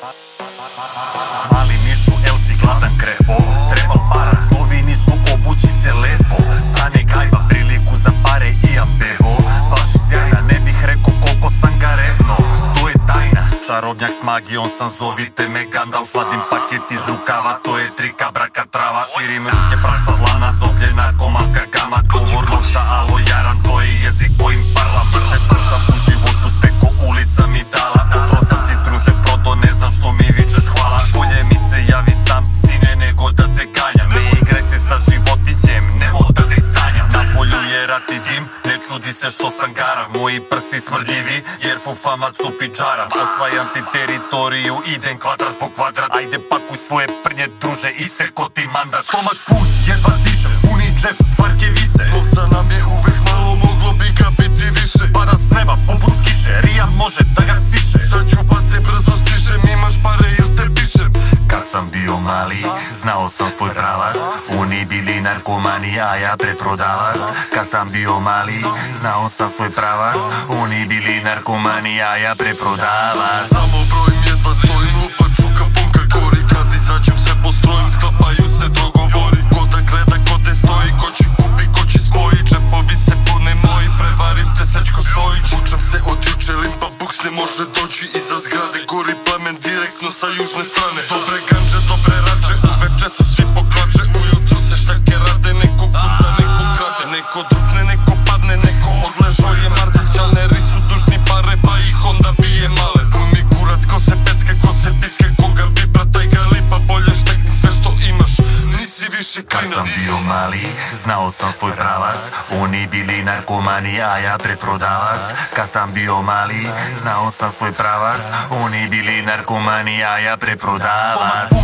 Mali mišu, el si gladan krebo. Treba para, snovi nisu, obući se lepo. Stane gajba, priliku za pare imam bebo. Baš sjajna, ne bih rekao koliko sam ga revno. To je tajna, čarobnjak s magijom sam, zovite me Gandalf. Vadim paket iz rukava, to je trika braka trava. Širim ruke, praksa dlana, zoblje, narkomanska gama. Govor novca, alo jaran, to je jezik kojim parlam. Sve što sam u životu steko, ulica mi dala. Otro sam ti druže prodo, ne znam što mi vičeš hvala. Bolje mi se javi sam, sine, nego da te ganjam. Ne igraj se sa životićem, nemo da te sanjam. Na polju je rat i dim, ne čudi se što sam garav. Moji prsi smrdljivi, jer fufama cupi džaram. Osvajam ti teritoriju, idem kvadrat po kvadrat. Ajde pakuj svoje prnje druže, isteko ti mandat. Stomak pun, jedva dišem, puni džep, farke vise. Novca nam je uvek malo, moglo bi ga biti više. Pada s neba, poput kiše, Rijan može da ga siše. Sad ću pa te brzo stižem, imaš pare ili te pišem. Kad sam bio mali, znao sam svoj pravac. Oni bili narkomani, a ja preprodavac. Kad sam bio mali, znao sam svoj pravac. Oni bili narkomani, a ja preprodavac. Samo brojim, jedva stojim, lupa čuka, punka gori. Kad izađem se postrojim, sklapaju se dogovori. Ko da gleda, ko te stoji, ko će kupi, ko će spoji. Džepovi se pune moji, prevarim te sečko Šojić. Učam se od juče, limba buks ne može doći iza zgrade. Gori plamen direktno sa južne strane. Dobre ganđe, dobre rače, uveče su svi pokvače. Ujutru se štake rade, neko kunda, neko krade. Neko drukne, neko padne, neko odležo je mardeć. Alneri su dužni pare, pa ih onda bije male. Puni kurac, ko se pecke, ko se piske, koga vibra, taj ga lipa. Bolje štekni sve što imaš, nisi više klinac. Kad sam bio mali, znao sam svoj pravac. Oni bili narkomani, a ja preprodavac. Kad sam bio mali, znao sam svoj pravac. Oni bili narkomani, a ja preprodavac.